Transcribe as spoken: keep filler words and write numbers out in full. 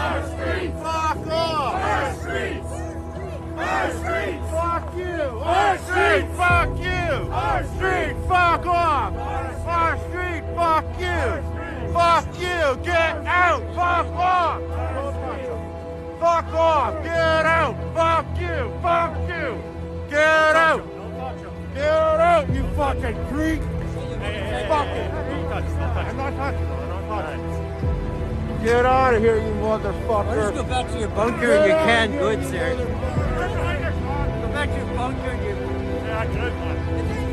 Our streets! Fuck off! Our streets! Our streets! Fuck you! Our street! Fuck you! Our street! Fuck off! Our street! Fuck you! Fuck you! Get out! Fuck off! Fuck off! Get out! Fuck you! Fuck you! Get out! Get out, you fucking creep! Fucking creep! I'm not touching him. I'm not touching him. Get out of here, you motherfucker! Let's go back to your bunker and your canned goods there. Go back to your bunker and your... Yeah, good one.